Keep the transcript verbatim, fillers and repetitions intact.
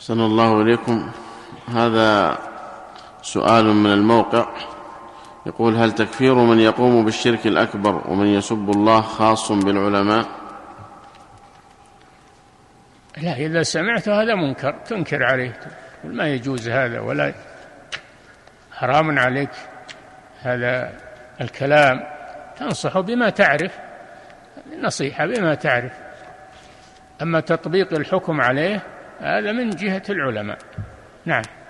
أحسن الله إليكم. هذا سؤال من الموقع يقول: هل تكفير من يقوم بالشرك الأكبر ومن يسب الله خاص بالعلماء؟ لا، إذا سمعت هذا منكر تنكر عليه، ما يجوز هذا، ولا حرام عليك هذا الكلام، تنصح بما تعرف، نصيحة بما تعرف. أما تطبيق الحكم عليه هذا من جهة العلماء. نعم.